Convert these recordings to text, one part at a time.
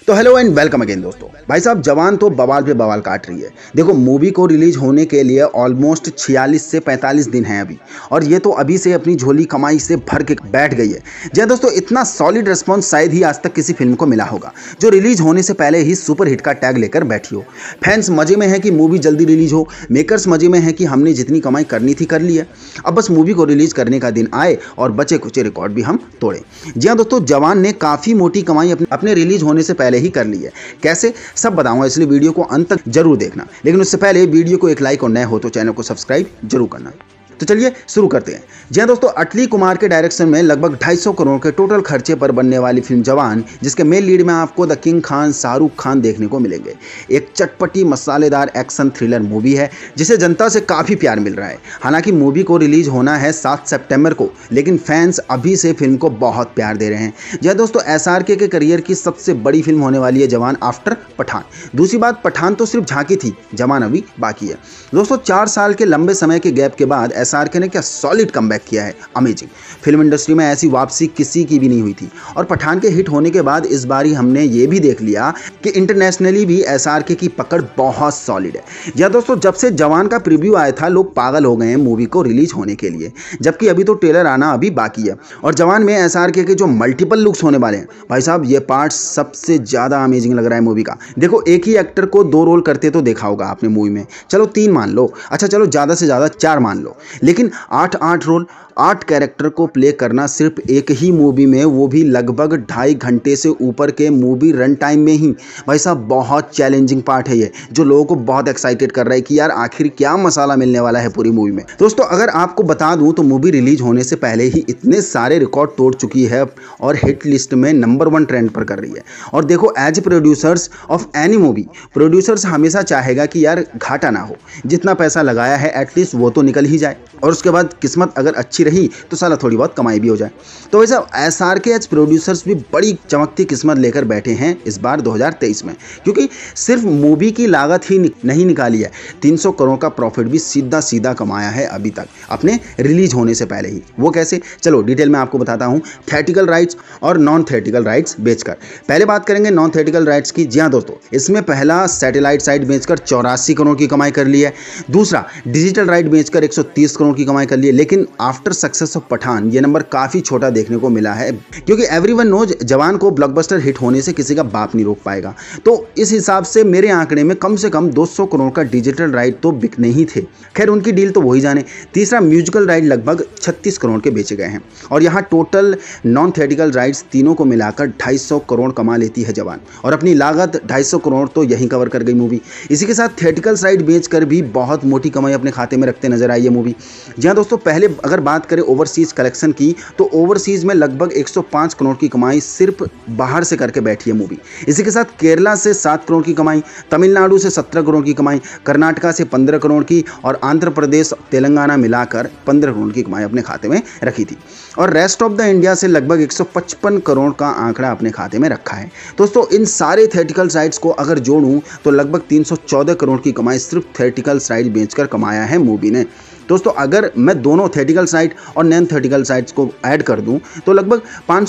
तो hello and welcome again दोस्तों। भाई साहब जवान तो बवाल पे बवाल काट रही है। देखो मूवी को रिलीज होने के लिए ऑलमोस्ट 46 से 45 दिन हैं अभी, और ये तो अभी से अपनी झोली कमाई से भर के बैठ गई है। जी हाँ दोस्तों, इतना सॉलिड रिस्पॉन्स शायद ही आज तक किसी फिल्म को मिला होगा जो रिलीज होने से पहले ही सुपर हिट का टैग लेकर बैठी हो। फैंस मजे में है कि मूवी जल्दी रिलीज हो, मेकर्स मजे में है कि हमने जितनी कमाई करनी थी कर ली है, अब बस मूवी को रिलीज करने का दिन आए और बचे कुछ रिकॉर्ड भी हम तोड़े। जी हाँ दोस्तों, जवान ने काफी मोटी कमाई अपने रिलीज होने से पहले ही कर ली है। कैसे सब बताऊंगा, इसलिए वीडियो को अंत तक जरूर देखना। लेकिन उससे पहले वीडियो को एक लाइक और नए हो तो चैनल को सब्सक्राइब जरूर करना। तो चलिए शुरू करते हैं। जी हाँ दोस्तों, अटली कुमार के डायरेक्शन में लगभग 250 करोड़ के टोटल खर्चे पर बनने वाली फिल्म जवान, जिसके मेन लीड में आपको द किंग खान शाहरुख खान देखने को मिलेंगे। एक चटपटी मसालेदार एक्शन थ्रिलर मूवी है जिसे जनता से काफ़ी प्यार मिल रहा है। हालांकि मूवी को रिलीज होना है 7 सितंबर को, लेकिन फैंस अभी से फिल्म को बहुत प्यार दे रहे हैं। जी हाँ दोस्तों, SRK के करियर की सबसे बड़ी फिल्म होने वाली है जवान आफ्टर पठान। दूसरी बात, पठान तो सिर्फ झांकी थी, जवान अभी बाकी है। दोस्तों 4 साल के लंबे समय के गैप के बाद SRK ने क्या सॉलिड कमबैक किया है, अमेजिंग। फिल्म इंडस्ट्री में ऐसी वापसी किसी की भी नहीं हुई थी, और पठान के हिट होने के बाद इस बारी हमने ये भी देख लिया कि इंटरनेशनली भी SRK की पकड़ बहुत सॉलिड है। या दोस्तों, जब से जवान का प्रीव्यू आया था लोग पागल हो गए हैं मूवी को रिलीज होने के लिए, जबकि अभी तो ट्रेलर आना अभी बाकी है। और जवान में SRK के जो मल्टीपल लुक्स होने वाले हैं, भाई साहब ये पार्ट सबसे ज्यादा अमेजिंग लग रहा है मूवी का। देखो एक ही एक्टर को 2 रोल करते तो देखा होगा आपने मूवी में, चलो 3 मान लो, अच्छा चलो ज्यादा से ज्यादा 4 मान लो, लेकिन 8 रोल 8 कैरेक्टर को प्ले करना सिर्फ एक ही मूवी में, वो भी लगभग 2.5 घंटे से ऊपर के मूवी रन टाइम में ही, भाई साहब बहुत चैलेंजिंग पार्ट है ये, जो लोगों को बहुत एक्साइटेड कर रहा है कि यार आखिर क्या मसाला मिलने वाला है पूरी मूवी में। दोस्तों अगर आपको बता दूं तो मूवी रिलीज होने से पहले ही इतने सारे रिकॉर्ड तोड़ चुकी है और हिट लिस्ट में नंबर 1 ट्रेंड पर कर रही है। और देखो as producers of any movie, producers हमेशा चाहेगा कि यार घाटा ना हो, जितना पैसा लगाया है एटलीस्ट वो तो निकल ही जाए, और उसके बाद किस्मत अगर अच्छी रही तो साला थोड़ी बहुत कमाई भी हो जाए। तो वैसे SRK एज प्रोड्यूसर्स भी बड़ी चमकती किस्मत लेकर बैठे हैं इस बार 2023 में, क्योंकि सिर्फ मूवी की लागत ही नहीं निकाली है, 300 करोड़ का प्रॉफिट भी सीधा सीधा कमाया है अभी तक अपने रिलीज होने से पहले ही। वो कैसे, चलो डिटेल में आपको बताता हूँ। थिएट्रिकल राइट्स और नॉन थिएट्रिकल राइट्स बेचकर। पहले बात करेंगे नॉन थिएट्रिकल राइट्स की। जी हाँ दोस्तों, इसमें पहला सैटेलाइट साइट बेचकर 84 करोड़ की कमाई कर ली है, दूसरा डिजिटल राइट बेचकर 130 करोड़ की कमाई कर ली है। लेकिन आफ्टर सक्सेस ऑफ पठान ये नंबर काफी छोटा देखने को मिला है, क्योंकि एवरीवन नोज जवान को ब्लॉकबस्टर हिट होने से किसी का बाप नहीं रोक पाएगा। तो इस हिसाब से मेरे आंकड़े में कम से कम 200 करोड़ का डिजिटल राइट तो बिकने ही थे। खैर उनकी डील तो वही जाने। तीसरा म्यूजिकल राइट लगभग 36 करोड़ के बेचे गए हैं, और यहाँ टोटल नॉन थिएट्रिकल राइट्स तीनों को मिलाकर 250 करोड़ कमा लेती है जवान, और अपनी लागत 250 करोड़ तो यहीं कवर कर गई मूवी। इसी के साथ थिएट्रिकल राइट बेचकर भी बहुत मोटी कमाई अपने खाते में रखते नजर आई है मूवी। जी हाँ दोस्तों, पहले अगर बात करें ओवरसीज कलेक्शन की, तो ओवरसीज में लगभग 105 करोड़ की कमाई सिर्फ बाहर से करके बैठी है मूवी। इसी के साथ केरला से 7 करोड़ की कमाई, तमिलनाडु से 17 करोड़ की कमाई, कर्नाटका से 15 करोड़ की, और आंध्र प्रदेश तेलंगाना मिलाकर 15 करोड़ की कमाई अपने खाते में रखी थी। और रेस्ट ऑफ द इंडिया से लगभग 155 करोड़ का आंकड़ा अपने खाते में रखा है। दोस्तों इन सारे थिएट्रिकल साइट्स को अगर जोड़ूं तो लगभग 314 करोड़ की कमाई सिर्फ थिएट्रिकल साइट बेचकर कमाया है मूवी ने। दोस्तों अगर मैं दोनों थिएट्रिकल साइट और नॉन थिएट्रिकल साइट्स को ऐड कर दूं तो लगभग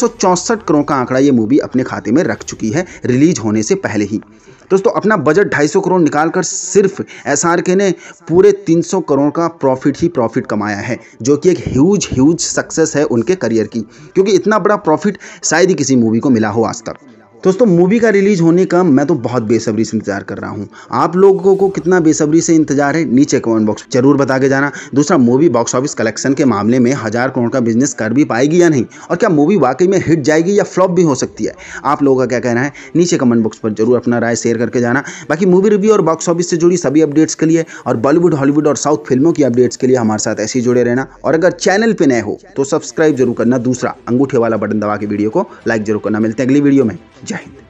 564 करोड़ का आंकड़ा ये मूवी अपने खाते में रख चुकी है रिलीज होने से पहले ही। दोस्तों अपना बजट 250 करोड़ निकालकर सिर्फ SRK ने पूरे 300 करोड़ का प्रॉफिट कमाया है, जो कि एक ह्यूज सक्सेस है उनके करियर की, क्योंकि इतना बड़ा प्रॉफिट शायद ही किसी मूवी को मिला हो आज तक। दोस्तों मूवी का रिलीज होने का मैं तो बहुत बेसब्री से इंतजार कर रहा हूं। आप लोगों को कितना बेसब्री से इंतजार है नीचे कमेंट बॉक्स जरूर बता के जाना। दूसरा, मूवी बॉक्स ऑफिस कलेक्शन के मामले में 1000 करोड़ का बिजनेस कर भी पाएगी या नहीं, और क्या मूवी वाकई में हिट जाएगी या फ्लॉप भी हो सकती है, आप लोगों का क्या कहना है नीचे कमेंट बॉक्स पर जरूर अपना राय शेयर करके जाना। बाकी मूवी रिव्यू और बॉक्स ऑफिस से जुड़ी सभी अपडेट्स के लिए और बॉलीवुड, हॉलीवुड और साउथ फिल्मों की अपडेट्स के लिए हमारे साथ ऐसे ही जुड़े रहना, और अगर चैनल पे नए हो तो सब्सक्राइब जरूर करना। दूसरा, अंगूठे वाला बटन दबा के वीडियो को लाइक जरूर करना। मिलते हैं अगली वीडियो में। जय हिंद।